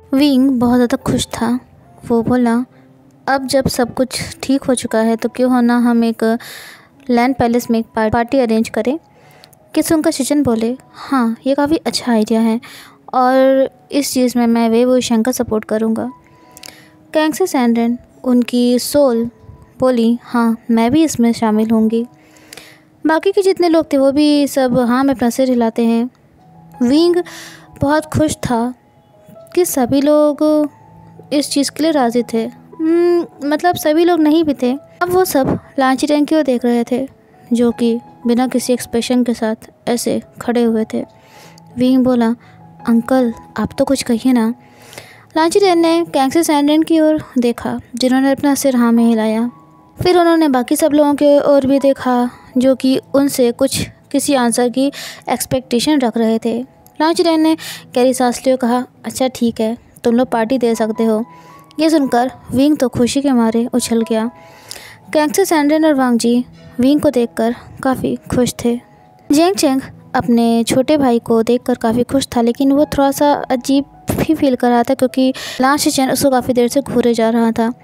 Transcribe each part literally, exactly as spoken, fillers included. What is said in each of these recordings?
Wing बहुत ज़्यादा खुश था। वो बोला, अब जब सब कुछ ठीक हो चुका है तो क्यों हो ना हम एक लैंड पैलेस में एक पार्टी अरेंज करें। कि सुनकर शिचन बोले, हाँ ये काफ़ी अच्छा आइडिया है और इस चीज़ में मैं वे वो शंकर सपोर्ट करूँगा। कैंगसी सैंड्रेन उनकी सोल बोली, हाँ मैं भी इसमें शामिल होंगी। बाकी के जितने लोग थे वो भी सब हाँ में अपना सिर हिलाते हैं। विंग बहुत खुश था कि सभी लोग इस चीज़ के लिए राज़ी थे। मतलब सभी लोग नहीं भी थे। अब वो सब लांची रैंग की ओर देख रहे थे जो कि बिना किसी एक्सप्रेशन के साथ ऐसे खड़े हुए थे। विंग बोला, अंकल आप तो कुछ कहिए ना। लांची रैंग ने कैंगसी सैंड्रेन की ओर देखा जिन्होंने अपना सिर हाँ में हिलाया। फिर उन्होंने बाकी सब लोगों की ओर भी देखा जो कि उनसे कुछ किसी आंसर की एक्सपेक्टेशन रख रहे थे। लांची रैंग ने गहरी सांस लिए कहा, अच्छा ठीक है तुम लोग पार्टी दे सकते हो। ये सुनकर विंग तो खुशी के मारे उछल गया। कैंगसी सैंड्रेन और वांग जी विंग को देखकर काफ़ी खुश थे। जेंग चेंग अपने छोटे भाई को देखकर काफ़ी खुश था, लेकिन वो थोड़ा सा अजीब भी फील कर रहा था क्योंकि लांग शिचेन उसको काफ़ी देर से घूरे जा रहा था।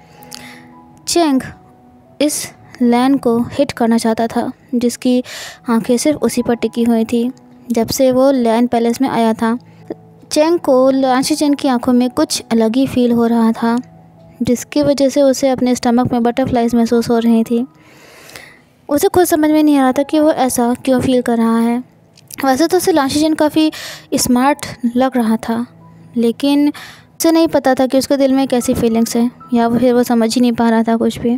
चेंग इस लैंड को हिट करना चाहता था जिसकी आंखें सिर्फ उसी पर टिकी हुई थी जब से वो लैंड पैलेस में आया था। चेंग को लांग शिचेन की आंखों में कुछ अलग ही फील हो रहा था जिसकी वजह से उसे अपने स्टमक में बटरफ्लाइज महसूस हो रही थी। उसे खुद समझ में नहीं आ रहा था कि वो ऐसा क्यों फील कर रहा है। वैसे तो उसे लांग शिचेन काफ़ी स्मार्ट लग रहा था, लेकिन उसे नहीं पता था कि उसके दिल में कैसी फीलिंग्स हैं, या फिर वो समझ ही नहीं पा रहा था कुछ भी।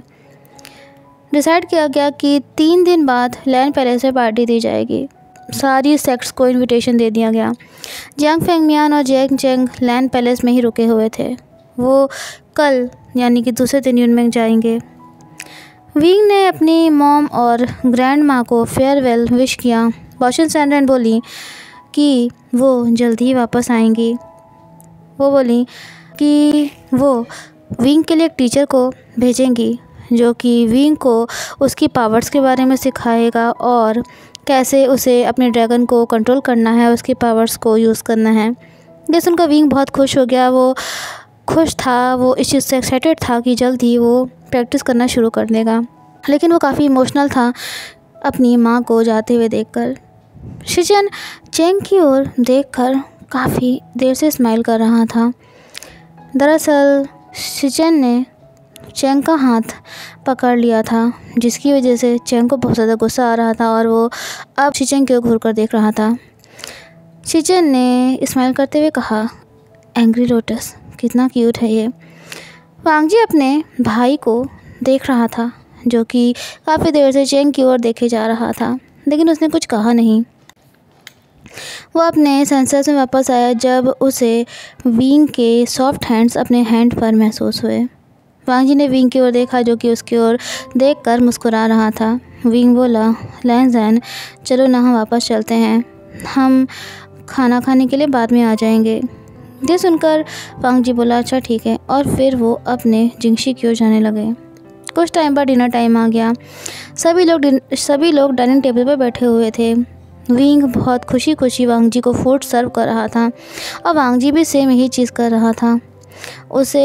डिसाइड किया गया कि तीन दिन बाद लैंड पैलेस में पार्टी दी जाएगी। सारी सेक्ट्स को इनविटेशन दे दिया गया। जियांग फेंगमियान और जेंग चेंग लैंड पैलेस में ही रुके हुए थे। वो कल यानी कि दूसरे दिन यूनमेंग जाएंगे। विंग ने अपनी मॉम और ग्रैंड माँ को फेयरवेल विश किया। बॉशन सैंड्रेन बोली कि वो जल्दी ही वापस आएंगी। वो बोली कि वो विंग के लिए एक टीचर को भेजेंगी जो कि विंग को उसकी पावर्स के बारे में सिखाएगा और कैसे उसे अपने ड्रैगन को कंट्रोल करना है, उसकी पावर्स को यूज़ करना है। ये सुनकर विंग बहुत खुश हो गया। वो खुश था, वो इस चीज़ से एक्साइटेड था कि जल्द ही वो प्रैक्टिस करना शुरू कर देगा, लेकिन वो काफ़ी इमोशनल था अपनी माँ को जाते हुए देखकर। शिचेन चेंग की ओर देखकर काफ़ी देर से स्माइल कर रहा था। दरअसल शिचेन ने चेंग का हाथ पकड़ लिया था जिसकी वजह से चेंग को बहुत ज़्यादा गुस्सा आ रहा था और वो अब शिचेन की ओर घूर कर देख रहा था। शिचेन ने स्माइल करते हुए कहा, एंग्री लोटस कितना क्यूट है ये। वांग जी अपने भाई को देख रहा था जो कि काफ़ी देर से चेंग की ओर देखे जा रहा था, लेकिन उसने कुछ कहा नहीं। वो अपने सेंसर्स में वापस आया जब उसे विंग के सॉफ्ट हैंड्स अपने हैंड पर महसूस हुए। वांग जी ने विंग की ओर देखा जो कि उसकी ओर देखकर मुस्कुरा रहा था। विंग बोला, लैंज़ैन चलो ना हम वापस चलते हैं, हम खाना खाने के लिए बाद में आ जाएंगे। ये सुनकर वांग जी बोला, अच्छा ठीक है, और फिर वो अपने जिंगशी की ओर जाने लगे। कुछ टाइम बाद डिनर टाइम आ गया। सभी लोग सभी लोग डाइनिंग टेबल पर बैठे हुए थे। विंग बहुत खुशी खुशी वांग जी को फूड सर्व कर रहा था और वांग जी भी सेम यही चीज़ कर रहा था। उसे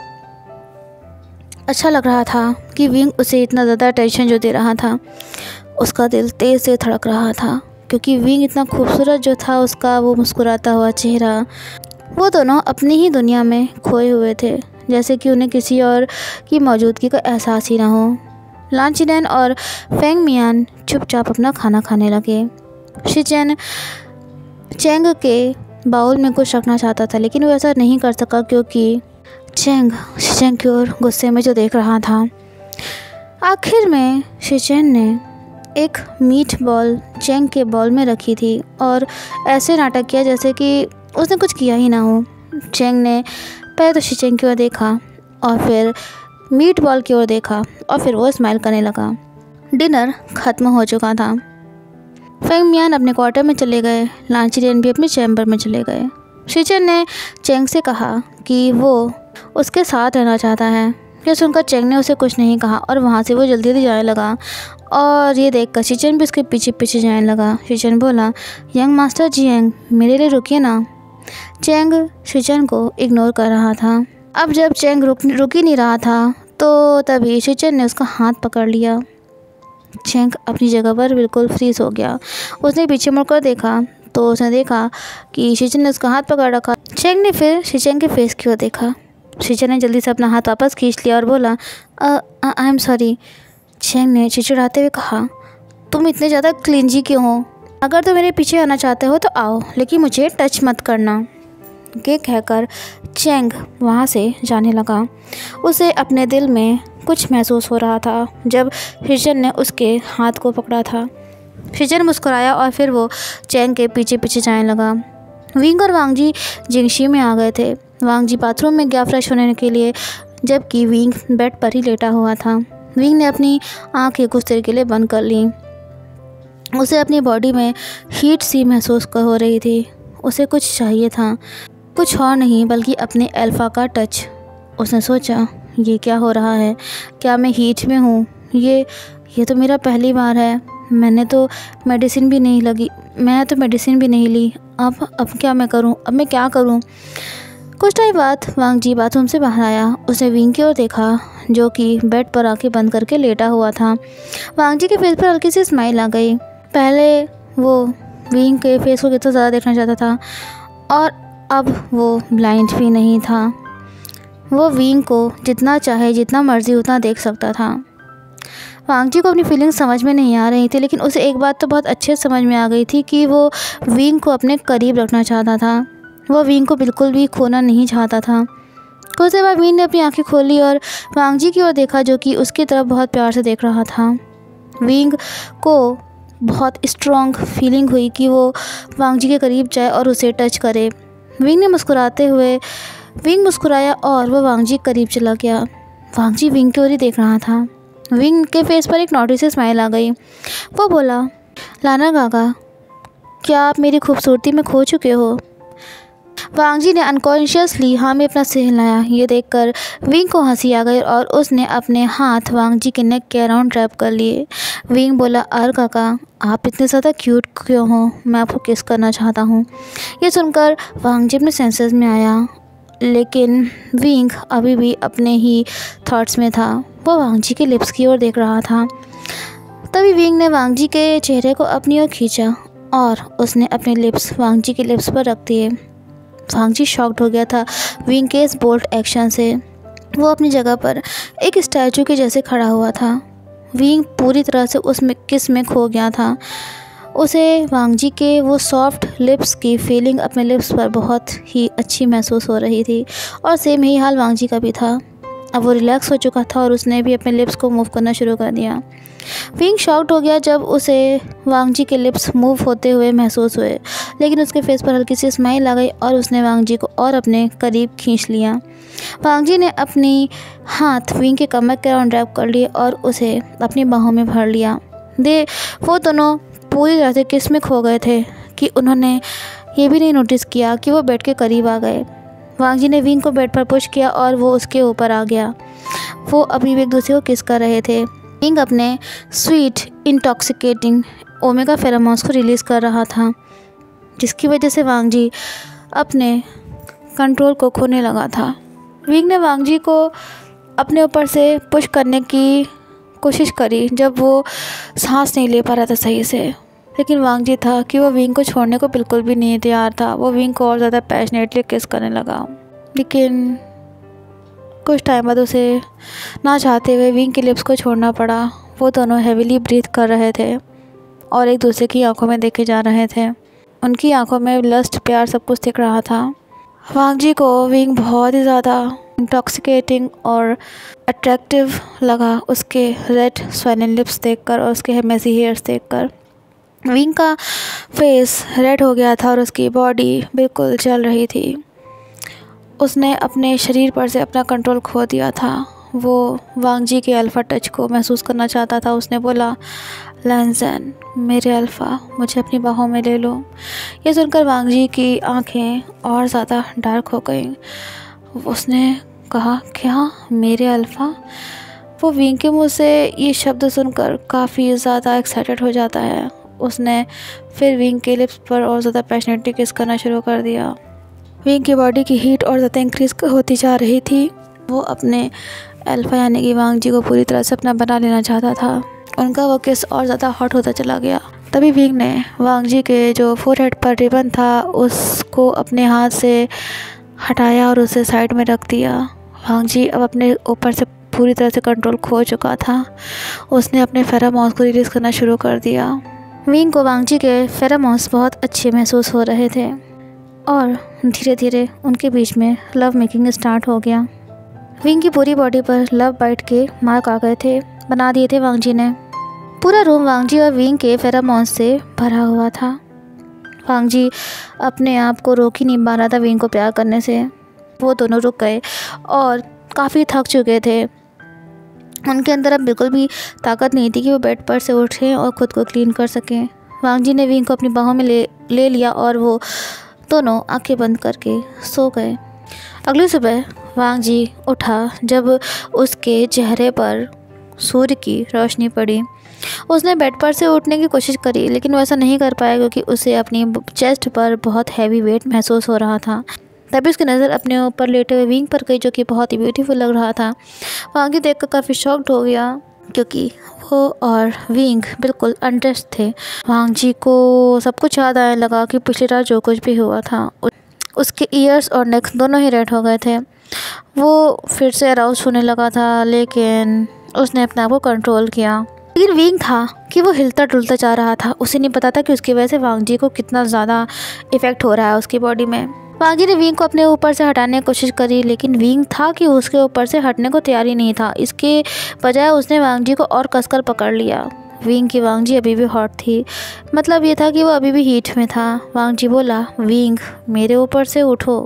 अच्छा लग रहा था कि विंग उसे इतना ज़्यादा अटेंशन जो दे रहा था। उसका दिल तेज़ से धड़क रहा था क्योंकि विंग इतना खूबसूरत जो था, उसका वो मुस्कुराता हुआ चेहरा। वो दोनों अपनी ही दुनिया में खोए हुए थे, जैसे कि उन्हें किसी और की मौजूदगी का एहसास ही ना हो। लांग चिनेन और फेंग मियान चुपचाप अपना खाना खाने लगे। शिचेन चेंग के बाउल में कुछ रखना चाहता था, लेकिन वो ऐसा नहीं कर सका क्योंकि चेंग शिचेन की ओर गुस्से में जो देख रहा था। आखिर में शिचेन ने एक मीट बॉल चेंग के बॉल में रखी थी और ऐसे नाटक किया जैसे कि उसने कुछ किया ही ना हो। चेंग ने पहले तो शिचेन की ओर देखा और फिर मीट बॉल की ओर देखा और फिर वो स्माइल करने लगा। डिनर ख़त्म हो चुका था। फेंग मियान अपने क्वार्टर में चले गए, लांग चिनेन भी अपने चैम्बर में चले गए। शिचेन ने चेंग से कहा कि वो उसके साथ रहना चाहता है। ये सुनकर चेंग ने उसे कुछ नहीं कहा और वहाँ से वो जल्दी जल्दी जाने लगा और ये देखकर शिचेन भी उसके पीछे पीछे जाने लगा। शिचेन बोला, यंग मास्टर जियांग मेरे लिए रुकिए ना। चैंग शिचन को इग्नोर कर रहा था। अब जब चैंग रुक रुक ही नहीं रहा था तो तभी शिचन ने उसका हाथ पकड़ लिया। चैंग अपनी जगह पर बिल्कुल फ्रीज हो गया। उसने पीछे मुड़कर देखा तो उसने देखा कि शिचन ने उसका हाथ पकड़ रखा। चैंग ने फिर शिचन के फेस की ओर देखा। शिचन ने जल्दी से अपना हाथ वापस खींच लिया और बोला, आई एम सॉरी। चैंग ने चिड़चिड़ाते हुए कहा, तुम इतने ज़्यादा क्लिंजी क्यों हो? अगर तुम मेरे पीछे आना चाहते हो तो आओ, लेकिन मुझे टच मत करना। ये कहकर चैंग वहाँ से जाने लगा। उसे अपने दिल में कुछ महसूस हो रहा था जब शिचन ने उसके हाथ को पकड़ा था। शिचन मुस्कुराया और फिर वो चैंग के पीछे पीछे जाने लगा। विंग और वांगजी जिंगशी में आ गए थे। वांगजी बाथरूम में गया फ्रेश होने के लिए, जबकि विंग बेड पर ही लेटा हुआ था। विंग ने अपनी आँखें कुछ देर के लिए बंद कर ली। उसे अपनी बॉडी में हीट सी महसूस हो रही थी। उसे कुछ चाहिए था, कुछ और नहीं बल्कि अपने अल्फा का टच। उसने सोचा, ये क्या हो रहा है? क्या मैं हीट में हूँ? ये ये तो मेरा पहली बार है। मैंने तो मेडिसिन भी नहीं लगी मैं तो मेडिसिन भी नहीं ली। अब अब क्या मैं करूँ? अब मैं क्या करूँ? कुछ टाइम बाद वांगजी बाथरूम से बाहर आया। उसने विंग की ओर देखा जो कि बेड पर आंखें बंद करके लेटा हुआ था। वांगजी के फेस पर हल्की सी स्माइल आ गई। पहले वो विंग के फेस को कितना ज़्यादा देखना चाहता था और अब वो ब्लाइंड भी नहीं था। वो विंग को जितना चाहे जितना मर्जी उतना देख सकता था। वांगजी को अपनी फीलिंग्स समझ में नहीं आ रही थी, लेकिन उसे एक बात तो बहुत अच्छे समझ में आ गई थी कि वो विंग को अपने करीब रखना चाहता था। वो विंग को बिल्कुल भी खोना नहीं चाहता था। कुछ देर बाद विंग ने अपनी आंखें खोली और वांगजी की ओर देखा जो कि उसकी तरफ बहुत प्यार से देख रहा था। विंग को बहुत स्ट्रॉन्ग फीलिंग हुई कि वो वांगजी के करीब जाए और उसे टच करे। विंग ने मुस्कुराते हुए विंग मुस्कुराया और वो वांगजी के करीब चला गया। वांगजी विंग की ओर ही देख रहा था। विंग के फेस पर एक नोटिस स्माइल आ गई। वो बोला, लाना गागा, क्या आप मेरी खूबसूरती में खो चुके हो? वांगजी ने अनकॉन्शियसली हाँ में अपना सिर हिलाया। ये देखकर विंग को हंसी आ गई और उसने अपने हाथ वांगजी के नेक के अराउंड रैप कर लिए। विंग बोला, अर काका, आप इतने ज़्यादा क्यूट क्यों हो? मैं आपको किस करना चाहता हूँ। ये सुनकर वांगजी अपने सेंसेस में आया, लेकिन विंग अभी भी अपने ही थॉट्स में था। वो वांगजी के लिप्स की ओर देख रहा था। तभी विंग ने वांगजी के चेहरे को अपनी ओर खींचा और उसने अपने लिप्स वांगजी के लिप्स पर रख दिए। वांगजी शॉक्ड हो गया था विंग के इस बोल्ड एक्शन से। वो अपनी जगह पर एक स्टैचू के जैसे खड़ा हुआ था। विंग पूरी तरह से उस किस में खो गया था। उसे वांगजी के वो सॉफ्ट लिप्स की फीलिंग अपने लिप्स पर बहुत ही अच्छी महसूस हो रही थी और सेम ही हाल वांगजी का भी था। अब वो रिलैक्स हो चुका था और उसने भी अपने लिप्स को मूव करना शुरू कर दिया। विंग शॉक्ड हो गया जब उसे वांगजी के लिप्स मूव होते हुए महसूस हुए, लेकिन उसके फेस पर हल्की सी स्माइल आ गई और उसने वांगजी को और अपने करीब खींच लिया। वांगजी ने अपनी हाथ विंग के कमर के राउंड रैप कर लिए और उसे अपनी बाहों में भर लिया। दे वो दोनों पूरी तरह से किस में खो गए थे कि उन्होंने ये भी नहीं नोटिस किया कि वो बेड के करीब आ गए। वांगजी ने विंग को बेड पर पुश किया और वो उसके ऊपर आ गया। वो अभी भी एक दूसरे को किस कर रहे थे। विंग अपने स्वीट इंटॉक्सिकेटिंग ओमेगा फेरोमोन्स को रिलीज़ कर रहा था, जिसकी वजह से वांगजी अपने कंट्रोल को खोने लगा था। विंग ने वांगजी को अपने ऊपर से पुश करने की कोशिश करी जब वो सांस नहीं ले पा रहा था सही से, लेकिन वांगजी था कि वो विंग को छोड़ने को बिल्कुल भी नहीं तैयार था। वो विंग को और ज़्यादा पैशनेटली किस करने लगा, लेकिन कुछ टाइम बाद उसे ना चाहते हुए विंग के लिप्स को छोड़ना पड़ा। वो दोनों हेविली ब्रीथ कर रहे थे और एक दूसरे की आंखों में देखे जा रहे थे। उनकी आंखों में लस्ट, प्यार सब कुछ दिख रहा था। वांगजी को विंग बहुत ही ज़्यादा इंटॉक्सिकेटिंग और अट्रैक्टिव लगा, उसके रेड स्वेलन लिप्स देखकर और उसके मेसी हेयर्स देखकर। विंग का फेस रेड हो गया था और उसकी बॉडी बिल्कुल जल रही थी। उसने अपने शरीर पर से अपना कंट्रोल खो दिया था। वो वांगजी के अल्फ़ा टच को महसूस करना चाहता था। उसने बोला, लैंजन, मेरे अल्फ़ा, मुझे अपनी बाहों में ले लो। ये सुनकर वांगजी की आंखें और ज़्यादा डार्क हो गईं। उसने कहा, क्या मेरे अल्फ़ा? वो विंग के मुँह से ये शब्द सुनकर काफ़ी ज़्यादा एक्साइटेड हो जाता है। उसने फिर विंग के लिप्स पर और ज़्यादा पैशनेटली किस करना शुरू कर दिया। विंग की बॉडी की हीट और ज़्यादा इंक्रीज होती जा रही थी। वो अपने अल्फा यानी कि वांग जी को पूरी तरह से अपना बना लेना चाहता था। उनका वो किस और ज़्यादा हॉट होता चला गया। तभी विंग ने वांग जी के जो फोरहेड पर रिबन था उसको अपने हाथ से हटाया और उसे साइड में रख दिया। वांग जी अब अपने ऊपर से पूरी तरह से कंट्रोल खो चुका था। उसने अपने फेरोमोन्स को रिलीज़ करना शुरू कर दिया। विंग को वांग जी के फेरोमोन्स बहुत अच्छे महसूस हो रहे थे और धीरे धीरे उनके बीच में लव मेकिंग स्टार्ट हो गया। विंग की पूरी बॉडी पर लव बाइट के मार्क आ गए थे, बना दिए थे वांग जी ने। पूरा रूम वांग जी और विंग के फेरोमोन्स से भरा हुआ था। वांग जी अपने आप को रोक ही नहीं पा रहा था विंग को प्यार करने से। वो दोनों रुक गए और काफ़ी थक चुके थे। उनके अंदर अब बिल्कुल भी ताकत नहीं थी कि वो बेड पर से उठें और ख़ुद को क्लीन कर सकें। वांग जी ने विंग को अपनी बाहों में ले ले लिया और वो दोनों आंखें बंद करके सो गए। अगली सुबह वांग जी उठा जब उसके चेहरे पर सूर्य की रोशनी पड़ी। उसने बेड पर से उठने की कोशिश करी लेकिन वो ऐसा नहीं कर पाया क्योंकि उसे अपनी चेस्ट पर बहुत हैवी वेट महसूस हो रहा था। तभी उसकी नज़र अपने ऊपर लेटे हुए विंग पर गई जो कि बहुत ही ब्यूटीफुल लग रहा था। वांग जी देखकर काफ़ी शॉक्ड हो गया क्योंकि वो और विंग बिल्कुल अनड्रेस्ड थे। वांग जी को सब कुछ याद आने लगा कि पिछली रात जो कुछ भी हुआ था। उसके ईयर्स और नेक दोनों ही रेड हो गए थे। वो फिर से अराउज होने लगा था लेकिन उसने अपने आप को कंट्रोल किया। लेकिन विंग था कि वो हिलता डुलता जा रहा था। उसे नहीं पता था कि उसकी वजह से वांग जी को कितना ज़्यादा इफ़ेक्ट हो रहा है उसकी बॉडी में। वांग जी ने विंग को अपने ऊपर से हटाने की कोशिश करी लेकिन विंग था कि उसके ऊपर से हटने को तैयार ही नहीं था। इसके बजाय उसने वांग जी को और कसकर पकड़ लिया। विंग की वांग जी अभी भी हॉट थी, मतलब ये था कि वो अभी भी हीट में था। वांग जी बोला, विंग मेरे ऊपर से उठो।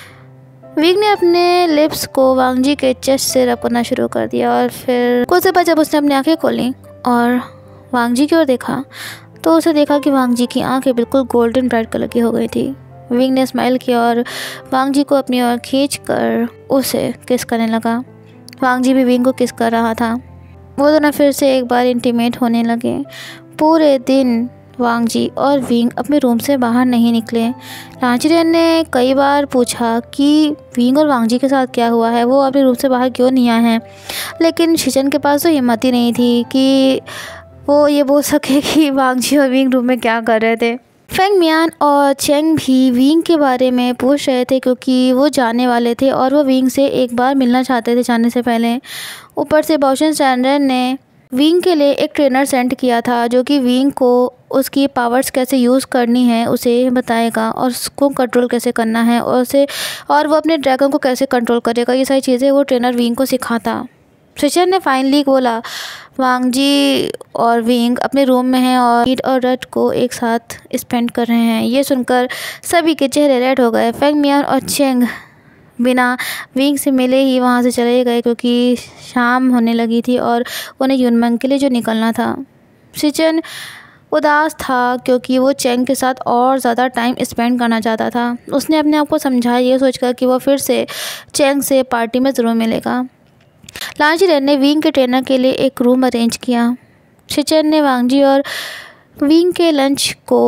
विंग ने अपने लिप्स को वांग जी के चेस्ट से रब करना शुरू कर दिया और फिर कुछ देर बाद जब उसने अपनी आंखें खोली और वांग जी की ओर देखा तो उसे देखा कि वांग जी की आंखें बिल्कुल गोल्डन ब्राइट कलर की हो गई थी। विंग ने स्माइल किया और वांग जी को अपनी ओर खींचकर उसे किस करने लगा। वांग जी भी विंग को किस कर रहा था। वो दोनों फिर से एक बार इंटीमेट होने लगे। पूरे दिन वांग जी और विंग अपने रूम से बाहर नहीं निकले। लांचरियन ने कई बार पूछा कि विंग और वांग जी के साथ क्या हुआ है, वो अपने रूम से बाहर क्यों नहीं आए हैं, लेकिन शिचन के पास तो हिम्मत ही नहीं थी कि वो ये बोल सके कि वांग जी और विंग रूम में क्या कर रहे थे। फेंग मियान और चेंग भी विंग के बारे में पूछ रहे थे क्योंकि वो जाने वाले थे और वो विंग से एक बार मिलना चाहते थे जाने से पहले। ऊपर से बाओशन स्टैंडर्ड ने विंग के लिए एक ट्रेनर सेंड किया था जो कि विंग को उसकी पावर्स कैसे यूज़ करनी है उसे बताएगा और उसको कंट्रोल कैसे करना है और उसे और वो अपने ड्रैगन को कैसे कंट्रोल करेगा। ये सारी चीज़ें वो ट्रेनर विंग को सिखाता। शिचन ने फाइनली बोला, वांग जी और विंग अपने रूम में हैं और हीट और रट को एक साथ स्पेंड कर रहे हैं। ये सुनकर सभी के चेहरे रेड हो गए। फेंग मियान और चेंग बिना विंग से मिले ही वहाँ से चले गए क्योंकि शाम होने लगी थी और उन्हें युनमंग के लिए जो निकलना था। शिचन उदास था क्योंकि वो चेंग के साथ और ज़्यादा टाइम स्पेंड करना चाहता था। उसने अपने आप को समझाया ये सोचकर कि वो फिर से चेंग से पार्टी में ज़रूर मिलेगा। लांचरियन ने विंग के ट्रेनर के लिए एक रूम अरेंज किया। शिचन ने वांग जी और विंग के लंच को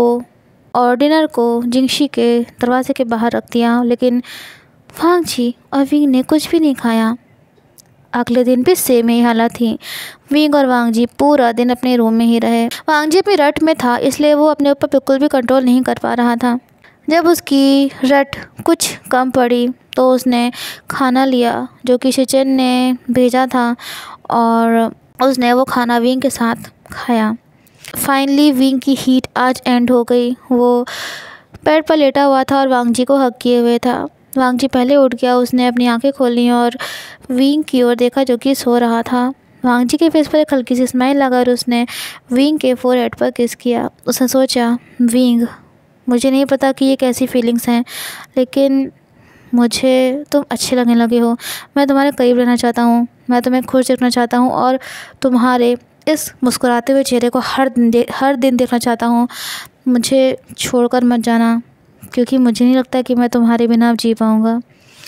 और डिनर को जिंगशी के दरवाजे के बाहर रख दिया लेकिन वांग जी और विंग ने कुछ भी नहीं खाया। अगले दिन भी सेम ही हालत थी। विंग और वांग जी पूरा दिन अपने रूम में ही रहे। वांग जी अपनी रट में था इसलिए वो अपने ऊपर बिल्कुल भी कंट्रोल नहीं कर पा रहा था। जब उसकी रट कुछ कम पड़ी तो उसने खाना लिया जो कि शिचन ने भेजा था और उसने वो खाना विंग के साथ खाया। फाइनली विंग की हीट आज एंड हो गई। वो बेड पर लेटा हुआ था और वांग जी को हग किए हुए था। वांग जी पहले उठ गया। उसने अपनी आंखें खोली और विंग की ओर देखा जो कि सो रहा था। वांग जी के फेस पर एक हल्की सी स्माइल लगा और उसने विंग के फोरहेड पर किस किया। उसने सोचा, विंग मुझे नहीं पता कि ये कैसी फीलिंग्स हैं लेकिन मुझे तुम अच्छे लगने लगे हो। मैं तुम्हारे करीब रहना चाहता हूँ, मैं तुम्हें खुश देखना चाहता हूँ और तुम्हारे इस मुस्कुराते हुए चेहरे को हर दिन दे, हर दिन देखना चाहता हूँ। मुझे छोड़कर मत जाना क्योंकि मुझे नहीं लगता कि मैं तुम्हारे बिना अब जी पाऊँगा।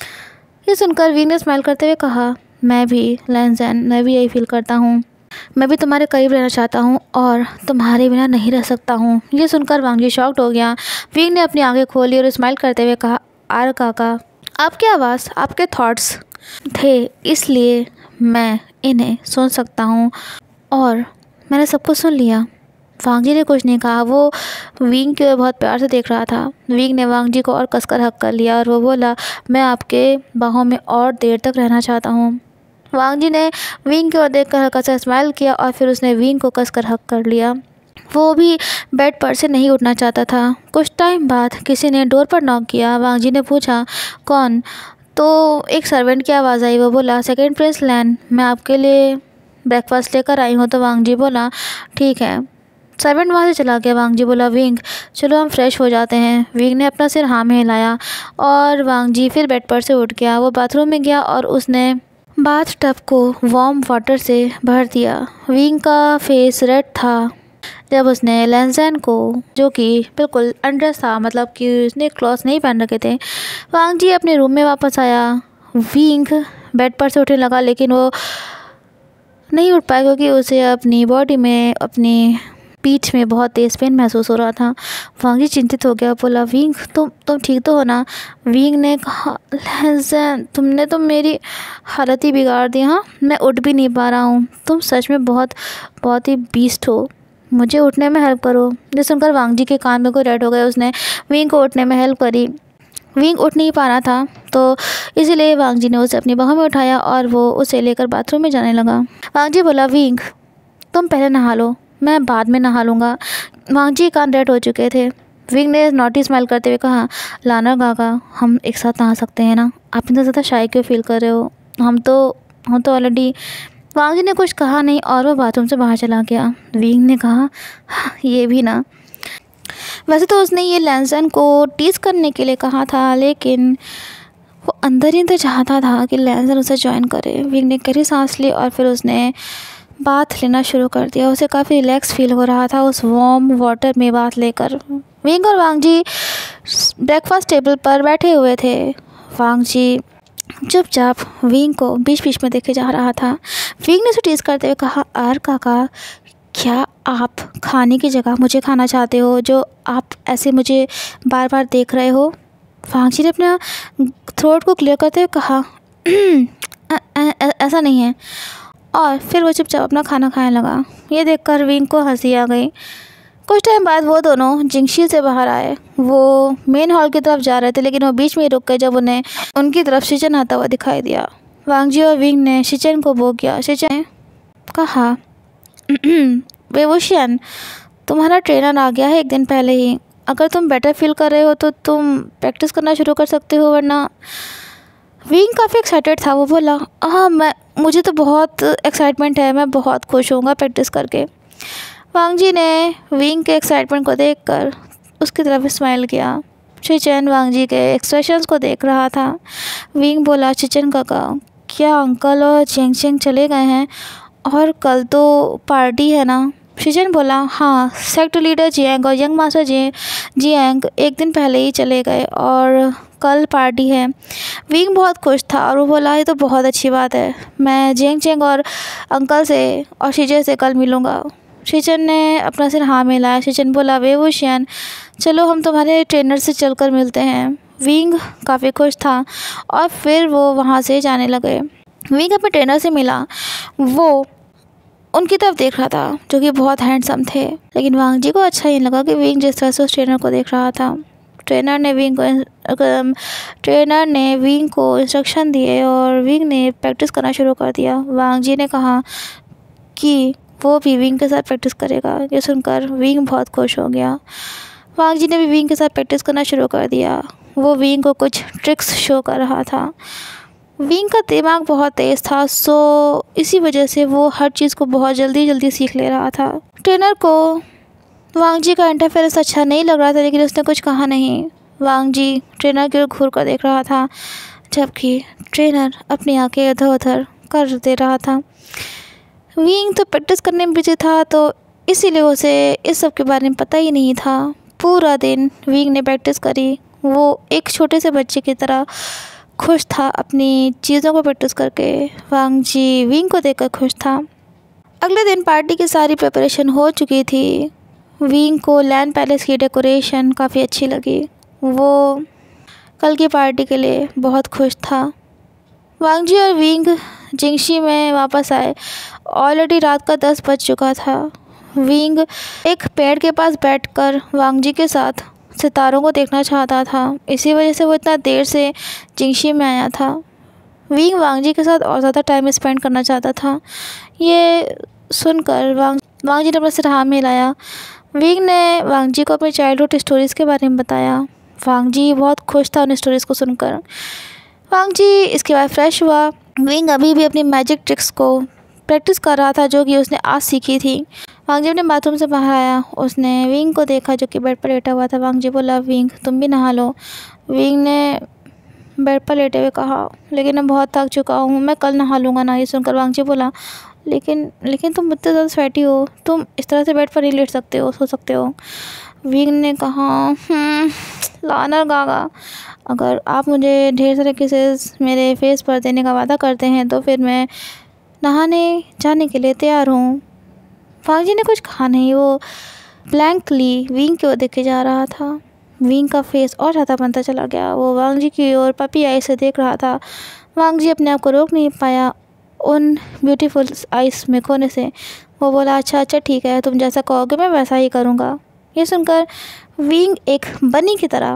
ये सुनकर विंग ने स्माइल करते हुए कहा, मैं भी लैंजन, मैं भी यही फील करता हूँ। मैं भी तुम्हारे करीब रहना चाहता हूँ और तुम्हारे बिना नहीं रह सकता हूँ। ये सुनकर वांग जी शॉक्ड हो गया। विंग ने अपनी आंखें खोली और स्माइल करते हुए कहा, आर काका, आपकी आवाज़, आपके थॉट्स थे, इसलिए मैं इन्हें सुन सकता हूँ और मैंने सब कुछ सुन लिया। वांग जी ने कुछ नहीं कहा। वो विंग को बहुत प्यार से देख रहा था। विंग ने वांग जी को और कसकर हक कर लिया और वो बोला, मैं आपके बाहों में और देर तक रहना चाहता हूँ। वांग जी ने विंग की ओर देखकर हल्का सा स्माइल किया और फिर उसने विंग को कसकर हक कर लिया। वो भी बेड पर से नहीं उठना चाहता था। कुछ टाइम बाद किसी ने डोर पर नॉक किया। वांग जी ने पूछा, कौन? तो एक सर्वेंट की आवाज़ आई। वो बोला, सेकेंड प्रिंस लैन, मैं आपके लिए ब्रेकफास्ट लेकर आई हूँ। तो वांग जी बोला, ठीक है। सर्वेंट वहाँ से चला गया। वांग जी बोला, विंग चलो हम फ्रेश हो जाते हैं। विंग ने अपना सिर हाँ में हिलाया और वांग जी फिर बेड पर से उठ गया। वो बाथरूम में गया और उसने बाथ टब को वार्म वाटर से भर दिया। विंग का फेस रेड था जब उसने लैंजन को, जो कि बिल्कुल अनड्रेस था, मतलब कि उसने क्लॉथ्स नहीं पहन रखे थे। वांग जी अपने रूम में वापस आया। विंग बेड पर से उठने लगा लेकिन वो नहीं उठ पाया क्योंकि उसे अपनी बॉडी में, अपनी पीठ में बहुत तेज़ पेन महसूस हो रहा था। वांग जी चिंतित हो गया। बोला, विंग तुम तुम ठीक तो हो ना? विंग ने कहा, लैंजन तुमने तो मेरी हालत ही बिगाड़ दी। हाँ, मैं उठ भी नहीं पा रहा हूँ। तुम सच में बहुत बहुत ही बीस्ट हो। मुझे उठने में हेल्प करो। ये सुनकर वांग जी के कान में कोई रेड हो गए। उसने विंग को उठने में हेल्प करी। विंग उठ नहीं पा रहा था तो इसीलिए वांग जी ने उसे अपनी बाहों में उठाया और वो उसे लेकर बाथरूम में जाने लगा। वांग जी बोला, विंग तुम पहले नहा लो, मैं बाद में नहा लूँगा। वांग जी कान रेड हो चुके थे। विंग ने नॉटी स्माइल करते हुए कहा, लाना काका, हम एक साथ नहा सकते हैं ना? आप इतना ज़्यादा शाय क्यों फील कर रहे हो? हम तो हम तो ऑलरेडी। वांग जी ने कुछ कहा नहीं और वो बाथरूम से बाहर चला गया। विंग ने कहा, ये भी ना। वैसे तो उसने ये लैंजन को टीज़ करने के लिए कहा था लेकिन वो अंदर ही अंदर चाहता था कि लैंजन उसे ज्वाइन करे। विंग ने गहरी सांस ली और फिर उसने बाथ लेना शुरू कर दिया। उसे काफ़ी रिलैक्स फील हो रहा था उस वार्म वाटर में बाथ लेकर। विंग और वांग जी ब्रेकफास्ट टेबल पर बैठे हुए थे। वांग जी चुपचाप विंग को बीच बीच में देखे जा रहा था। विंग ने उसे टीज़ करते हुए कहा, आर काका, क्या आप खाने की जगह मुझे खाना चाहते हो जो आप ऐसे मुझे बार बार देख रहे हो? वांग जी ने अपना थ्रोट को क्लियर करते हुए कहा, ऐसा नहीं है। और फिर वो चुपचाप अपना खाना खाने लगा। ये देखकर विंग को हंसी आ गई। कुछ टाइम बाद वो दोनों जिंगशी से बाहर आए। वो मेन हॉल की तरफ जा रहे थे लेकिन वो बीच में ही रुक गए जब उन्हें उनकी तरफ शिचन आता हुआ दिखाई दिया। वांग जी और विंग ने शिचन को वो किया। शिचन ने कहा, वेवुशियन, तुम्हारा ट्रेनर आ गया है एक दिन पहले ही। अगर तुम बेटर फील कर रहे हो तो तुम प्रैक्टिस करना शुरू कर सकते हो, वरना। विंग काफ़ी एक्साइटेड था। वो बोला, हाँ मैं मुझे तो बहुत एक्साइटमेंट है, मैं बहुत खुश होऊंगा प्रैक्टिस करके। वांग जी ने विंग के एक्साइटमेंट को देखकर उसकी तरफ स्माइल किया। शिचन वांग जी के एक्सप्रेशंस को देख रहा था। विंग बोला, शिचन काका, क्या अंकल और चेंग चेंग चले गए हैं? और कल तो पार्टी है ना? शिचन बोला, हाँ, सेक्ट लीडर जियांग और यंग मास्टर जी जियांग एक दिन पहले ही चले गए और कल पार्टी है। विंग बहुत खुश था और वो बोला, ये तो बहुत अच्छी बात है, मैं जियांग चेंग और अंकल से और शिजन से कल मिलूँगा। शिचन ने अपना सिर हाँ में लाया। शिचन बोला, वेवुशियन, चलो हम तुम्हारे ट्रेनर से चलकर मिलते हैं। विंग काफ़ी खुश था और फिर वो वहाँ से जाने लगे। विंग अपने ट्रेनर से मिला। वो उनकी तरफ देख रहा था जो कि बहुत हैंडसम थे, लेकिन वांग जी को अच्छा नहीं लगा कि विंग जिस तरह से उस ट्रेनर को देख रहा था। ट्रेनर ने विंग को ट्रेनर ने विंग को इंस्ट्रक्शन दिए और विंग ने प्रैक्टिस करना शुरू कर दिया। वांग जी ने कहा कि वो भी विंग के साथ प्रैक्टिस करेगा। ये सुनकर विंग बहुत खुश हो गया। वांग जी ने भी विंग के साथ प्रैक्टिस करना शुरू कर दिया। वो विंग को कुछ ट्रिक्स शो कर रहा था। विंग का दिमाग बहुत तेज़ था, सो इसी वजह से वो हर चीज़ को बहुत जल्दी जल्दी सीख ले रहा था। ट्रेनर को वांग जी का इंटरफेरेंस अच्छा नहीं लग रहा था लेकिन उसने कुछ कहा नहीं। वांग जी ट्रेनर की ओर घूर कर देख रहा था जबकि ट्रेनर अपनी आंखें इधर उधर कर दे रहा था। विंग तो प्रैक्टिस करने में बिजी था तो इसीलिए उसे इस सब के बारे में पता ही नहीं था। पूरा दिन विंग ने प्रैक्टिस करी। वो एक छोटे से बच्चे की तरह खुश था अपनी चीज़ों को प्रैक्टिस करके। वांग जी विंग को देखकर खुश था। अगले दिन पार्टी की सारी प्रिपरेशन हो चुकी थी। विंग को लैंड पैलेस की डेकोरेशन काफ़ी अच्छी लगी। वो कल की पार्टी के लिए बहुत खुश था। वांग जी और विंग जिंगशी में वापस आए। ऑलरेडी रात का दस बज चुका था। विंग एक पेड़ के पास बैठकर वांग जी के साथ सितारों को देखना चाहता था। इसी वजह से वो इतना देर से जिंगशी में आया था। विंग वांग जी के साथ और ज़्यादा टाइम स्पेंड करना चाहता था। ये सुनकर वांग वांग जी ने अपना सिर हाँ में हिलाया। विंग ने वांग जी को अपनी चाइल्डहुड स्टोरीज़ के बारे में बताया। वांग जी बहुत खुश था उन स्टोरीज़ को सुनकर। वांग जी इसके बाद फ्रेश हुआ। विंग अभी भी अपनी मैजिक ट्रिक्स को प्रैक्टिस कर रहा था जो कि उसने आज सीखी थी। वांग जी अपने बाथरूम से बाहर आया। उसने विंग को देखा जो कि बेड पर लेटा हुआ था। वांग जी बोला, विंग तुम भी नहा लो। विंग ने बेड पर लेटे हुए कहा, लेकिन मैं बहुत थक चुका हूँ, मैं कल नहा लूँगा ना। ये सुनकर वांग जी बोला, लेकिन लेकिन तुम इतने ज़्यादा स्वेटी हो, तुम इस तरह से बेड पर ही लेट सकते हो, सो सकते हो। विंग ने कहा, लानर गागा, अगर आप मुझे ढेर सारे किसेस मेरे फेस पर देने का वादा करते हैं तो फिर मैं नहाने जाने के लिए तैयार हूँ। वांग जी ने कुछ कहा नहीं। वो ब्लैंकली विंग की ओर देखे जा रहा था। विंग का फेस और ज़्यादा बनता चला गया। वो वांग जी की ओर पपी आई से देख रहा था। वांग जी अपने आप को रोक नहीं पाया उन ब्यूटीफुल आइस में खोने से। वो बोला, अच्छा अच्छा ठीक है, तुम जैसा कहोगे मैं वैसा ही करूँगा। ये सुनकर विंग एक बनी की तरह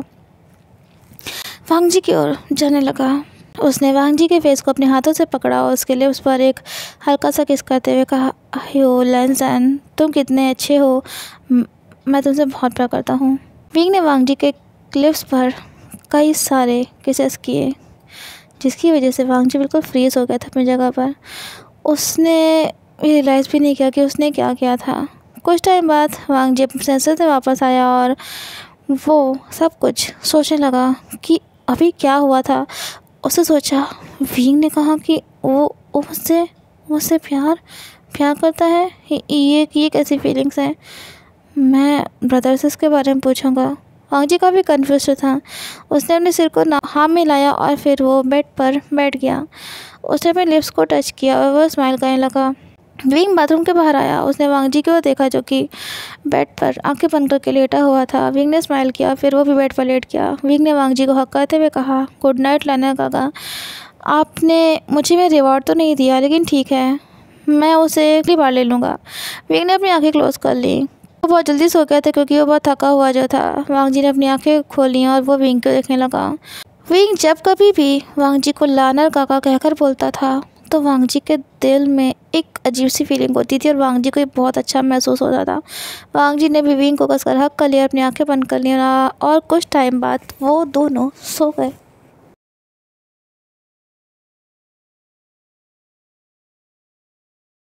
वांग जी की ओर जाने लगा। उसने वांग जी के फेस को अपने हाथों से पकड़ा और उसके लिप्स पर एक हल्का सा किस करते हुए कहा, अयो लैंसन, तुम कितने अच्छे हो, मैं तुमसे बहुत प्यार करता हूँ। विंग ने वांग जी के लिप्स पर कई सारे किसेस किए, जिसकी वजह से वांग जी बिल्कुल फ्रीज हो गया था अपनी जगह पर। उसने रियलाइज़ भी नहीं किया कि उसने क्या किया था। कुछ टाइम बाद वांग जी अपने सेंसेस से वापस आया और वो सब कुछ सोचने लगा कि अभी क्या हुआ था। उसने सोचा, विंग ने कहा कि वो मुझसे मुझसे प्यार प्यार करता है, ये ये कैसी फीलिंग्स हैं। मैं ब्रदर से इसके बारे में पूछूंगा। वांग जी काफ़ी कन्फ्यूज था। उसने अपने सिर को हाँ में लाया और फिर वो बेड पर बैठ गया। उसने अपने लिप्स को टच किया और वह स्माइल करने लगा। विंग बाथरूम के बाहर आया। उसने वांग जी को देखा जो कि बेड पर आंखें बंद करके लेटा हुआ था। विंग ने स्माइल किया, फिर वो भी बेड पर लेट गया। विंग ने वांग जी को हक करते हुए कहा, गुड नाइट लानर गागा, आपने मुझे मेरा रिवॉर्ड तो नहीं दिया, लेकिन ठीक है, मैं उसे अगली बार ले लूँगा। विंग ने अपनी आंखें क्लोज कर ली। वो बहुत जल्दी सो गया था क्योंकि वो बहुत थका हुआ जो था। वांग जी ने अपनी आंखें खोली और वो विंग को देखने लगा। विंग जब कभी भी वांग जी को लानर काका कहकर बोलता था तो वांग जी के दिल में एक अजीब सी फीलिंग होती थी और वांग जी को बहुत अच्छा महसूस होता था। वांग जी ने भी विंग को कसकर हक कर लिया, अपनी आंखें बंद कर ली और कुछ टाइम बाद वो दोनों सो गए।